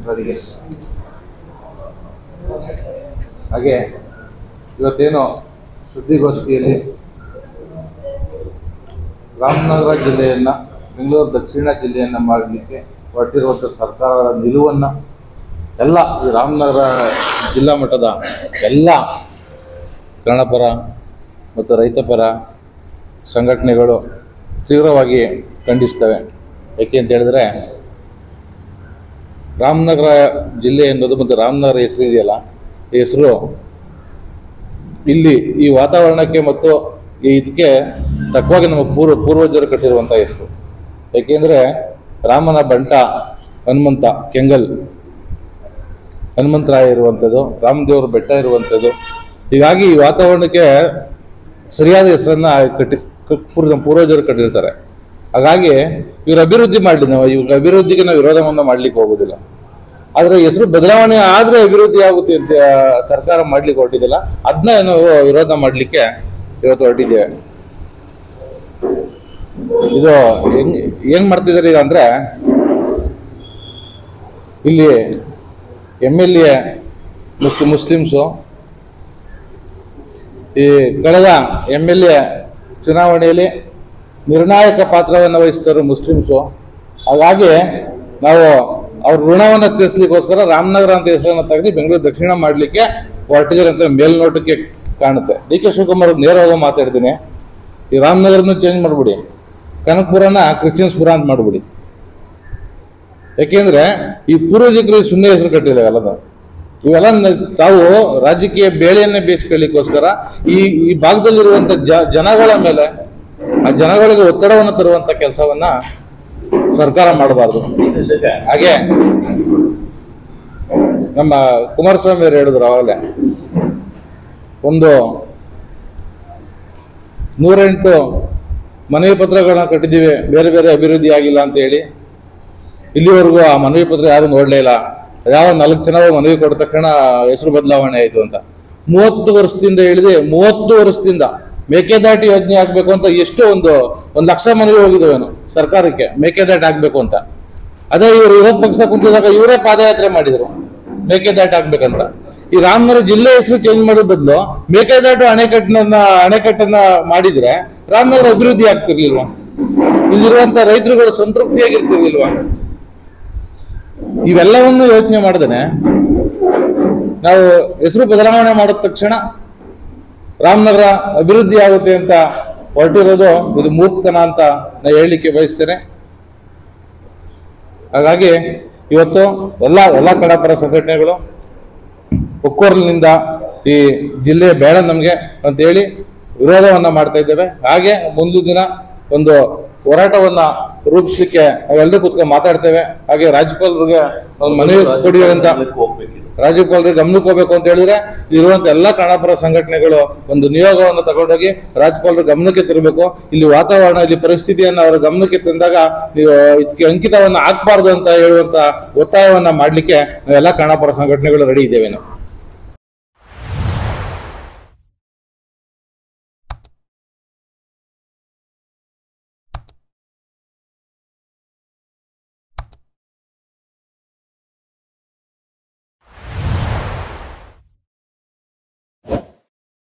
ಮಿತ್ರರಿಗೆ, ಹಾಗೆ ಇವತ್ತೇನು ಸುದ್ದಿಗೋಷ್ಠಿಯಲ್ಲಿ ರಾಮನಗರ ಜಿಲ್ಲೆಯನ್ನು ಬೆಂಗಳೂರು ದಕ್ಷಿಣ ಜಿಲ್ಲೆಯನ್ನು ಮಾಡಲಿಕ್ಕೆ ಹೊರಟಿರುವಂಥ ಸರ್ಕಾರದ ನಿಲುವನ್ನು ಎಲ್ಲ ಈ ರಾಮನಗರ ಜಿಲ್ಲಾ ಮಟ್ಟದ ಎಲ್ಲ ಕನ್ನಡಪರ ಮತ್ತು ರೈತಪರ ಸಂಘಟನೆಗಳು ತೀವ್ರವಾಗಿ ಖಂಡಿಸ್ತವೆ. ಏಕೆ ಅಂತ ಹೇಳಿದ್ರೆ, ರಾಮನಗರ ಜಿಲ್ಲೆ ಎನ್ನುವುದು ಮತ್ತು ರಾಮನಗರ ಹೆಸರು ಇದೆಯಲ್ಲ, ಈ ಹೆಸರು ಇಲ್ಲಿ ಈ ವಾತಾವರಣಕ್ಕೆ ಮತ್ತು ಇದಕ್ಕೆ ತಕ್ಕವಾಗಿ ನಮ್ಮ ಪೂರ್ವಜರು ಕಟ್ಟಿರುವಂಥ ಹೆಸರು. ಏಕೆಂದರೆ ರಾಮನ ಬಂಟ ಹನುಮಂತ ಕೆಂಗಲ್ ಹನುಮಂತರಾಯ ಇರುವಂಥದ್ದು, ರಾಮದೇವ್ರ ಬೆಟ್ಟ ಇರುವಂಥದ್ದು. ಹೀಗಾಗಿ ಈ ವಾತಾವರಣಕ್ಕೆ ಸರಿಯಾದ ಹೆಸರನ್ನು ಪೂರ್ವಜರು ಕಟ್ಟಿರ್ತಾರೆ. ಹಾಗಾಗಿ ಇವ್ರ ಅಭಿವೃದ್ಧಿ ಮಾಡಲಿ, ನಾವು ಇವ್ರ ಅಭಿವೃದ್ಧಿಗೆ ನಾವು ವಿರೋಧವನ್ನು ಮಾಡಲಿಕ್ಕೆ ಹೋಗೋದಿಲ್ಲ. ಆದರೆ ಹೆಸರು ಬದಲಾವಣೆ ಆದರೆ ಅಭಿವೃದ್ಧಿ ಆಗುತ್ತೆ ಅಂತ ಸರ್ಕಾರ ಮಾಡ್ಲಿಕ್ಕೆ ಹೊರಟಿದ್ದಿಲ್ಲ, ಅದನ್ನ ನಾವು ವಿರೋಧ ಮಾಡಲಿಕ್ಕೆ ಇವತ್ತು ಹೊರಟಿದ್ದೇವೆ. ಇದು ಏನ್ ಮಾಡ್ತಿದ್ದಾರೆ ಈಗ ಅಂದ್ರೆ, ಇಲ್ಲಿ MLA ಮುಸ್ಲಿಮ್ಸು, ಈ ಕಳೆದ MLA ಚುನಾವಣೆಯಲ್ಲಿ ನಿರ್ಣಾಯಕ ಪಾತ್ರವನ್ನು ವಹಿಸಿದರು ಮುಸ್ಲಿಮ್ಸು. ಹಾಗಾಗಿ ನಾವು ಅವ್ರ ಋಣವನ್ನು ತೀರಿಸಲಿಕ್ಕೋಸ್ಕರ ರಾಮನಗರ ಅಂತ ಹೆಸರನ್ನು ತೆಗೆದು ಬೆಂಗಳೂರು ದಕ್ಷಿಣ ಮಾಡಲಿಕ್ಕೆ ಹೊರಟಿದ್ದಾರೆ ಅಂತ ಮೇಲ್ನೋಟಕ್ಕೆ ಕಾಣುತ್ತೆ. DK ಶಿವಕುಮಾರ್ ನೇರವಾಗಿ ಮಾತಾಡ್ತೀನಿ, ಈ ರಾಮನಗರನ್ನು ಚೇಂಜ್ ಮಾಡಿಬಿಡಿ, ಕನಕಪುರನ ಕ್ರಿಶ್ಚಿಯನ್ಸ್ಪುರ ಅಂತ ಮಾಡಿಬಿಡಿ. ಯಾಕೆಂದ್ರೆ ಈ ಪೂರ್ವಜಕರು ಸುಮ್ಮನೆ ಹೆಸರು ಕಟ್ಟಿಲ್ಲ. ಇವೆಲ್ಲ ತಾವು ರಾಜಕೀಯ ಬೇಳೆಯನ್ನೇ ಬೇಯಿಸ್ಕೊಳ್ಳಿಕ್ಕೋಸ್ಕರ ಈ ಭಾಗದಲ್ಲಿರುವಂಥ ಜನಗಳ ಮೇಲೆ, ಆ ಜನಗಳಿಗೆ ಒತ್ತಡವನ್ನು ತರುವಂಥ ಕೆಲಸವನ್ನ ಸರ್ಕಾರ ಮಾಡಬಾರ್ದು. ಹಾಗೆ ನಮ್ಮ ಕುಮಾರಸ್ವಾಮಿ ಅವರು ಹೇಳಿದ್ರು ಆವಾಗಲೇ, ಒಂದು 108 ಮನವಿ ಪತ್ರಗಳನ್ನ ಕಟ್ಟಿದ್ದೀವಿ, ಬೇರೆ ಬೇರೆ ಅಭಿವೃದ್ಧಿ ಆಗಿಲ್ಲ ಅಂತ ಹೇಳಿ. ಇಲ್ಲಿವರೆಗೂ ಆ ಮನವಿ ಪತ್ರ ಯಾರು ನೋಡಲೇ ಇಲ್ಲ. ಯಾವ 4 ಜನ ಮನವಿ ಕೊಟ್ಟ ತಕ್ಷಣ ಹೆಸರು ಬದಲಾವಣೆ ಆಯಿತು ಅಂತ. 30 ವರ್ಷದಿಂದ ಹೇಳಿದೆ, 30 ವರ್ಷದಿಂದ ಮೇಕೆದಾಟು ಯೋಜನೆ ಆಗ್ಬೇಕು ಅಂತ ಎಷ್ಟು ಒಂದು ಲಕ್ಷ ಮನವಿ ಹೋಗಿದ್ದೇವೇನು ಸರ್ಕಾರಕ್ಕೆ, ಮೇಕೆದಾಟು ಆಗ್ಬೇಕು ಅಂತ. ಅದೇ ಇವರು ವಿರೋಧ ಪಕ್ಷ ಕುಂತಿದಾಗ ಇವರೇ ಪಾದಯಾತ್ರೆ ಮಾಡಿದ್ರು ಮೇಕೆದಾಟು ಆಗ್ಬೇಕಂತ. ಈ ರಾಮನಗರ ಜಿಲ್ಲೆ ಹೆಸರು ಚೇಂಜ್ ಮಾಡೋ ಬದಲು ಮೇಕೆದಾಟು ಅಣೆಕಟ್ಟನ್ನ ಮಾಡಿದ್ರೆ ರಾಮನಗರ ಅಭಿವೃದ್ಧಿ ಆಗ್ತಿರ್ಲಿಲ್ವಾ? ಇಲ್ಲಿರುವಂತ ರೈತರುಗಳು ಸಂತೃಪ್ತಿಯಾಗಿರ್ತಿರ್ಲಿಲ್ವಾ? ಇವೆಲ್ಲವನ್ನು ಯೋಚನೆ ಮಾಡಿದ್ರೆ ನಾವು ಹೆಸರು ಬದಲಾವಣೆ ಮಾಡಿದ ತಕ್ಷಣ ರಾಮನಗರ ಅಭಿವೃದ್ಧಿ ಆಗುತ್ತೆ ಅಂತ ಹೊರಟಿರೋದು ಇದು ಮೂರ್ತನ ಅಂತ ನಾನು ಹೇಳಲಿಕ್ಕೆ ಬಯಸ್ತೇನೆ. ಹಾಗಾಗಿ ಇವತ್ತು ಎಲ್ಲ ಕನ್ನಡಪರ ಸಂಘಟನೆಗಳು ಒಕ್ಕೊರಲಿನಿಂದ ಈ ಜಿಲ್ಲೆ ಬೇಡ ನಮಗೆ ಅಂತ ಹೇಳಿ ವಿರೋಧವನ್ನ ಮಾಡ್ತಾ ಇದ್ದೇವೆ. ಹಾಗೆ ಮುಂದಿನ ದಿನ ಒಂದು ಹೋರಾಟವನ್ನ ರೂಪಿಸಲಿಕ್ಕೆ ನಾವೆಲ್ಲರೂ ಕೂತ್ಕೊಂಡು ಮಾತಾಡ್ತೇವೆ. ಹಾಗೆ ರಾಜ್ಯಪಾಲರಿಗೆ ಒಂದು ಮನವಿ ಕೊಡಿ ಅಂತ, ರಾಜ್ಯಪಾಲರಿಗೆ ಗಮನಕ್ಕೆ ಹೋಗ್ಬೇಕು ಅಂತ ಹೇಳಿದ್ರೆ ಇರುವಂತ ಎಲ್ಲ ಕನ್ನಡಪರ ಸಂಘಟನೆಗಳು ಒಂದು ನಿಯೋಗವನ್ನು ತಗೊಂಡೋಗಿ ರಾಜ್ಯಪಾಲರ ಗಮನಕ್ಕೆ ತರಬೇಕು. ಇಲ್ಲಿ ವಾತಾವರಣ, ಇಲ್ಲಿ ಪರಿಸ್ಥಿತಿಯನ್ನು ಅವರ ಗಮನಕ್ಕೆ ತಂದಾಗ ನೀವು ಇದಕ್ಕೆ ಅಂಕಿತವನ್ನ ಹಾಕ್ಬಾರ್ದು ಅಂತ ಹೇಳುವಂತ ಒತ್ತಾಯವನ್ನ ಮಾಡ್ಲಿಕ್ಕೆ ನಾವೆಲ್ಲ ಕನ್ನಡಪರ ಸಂಘಟನೆಗಳು ರೆಡಿ ಇದ್ದೇವೆ ನಾವು.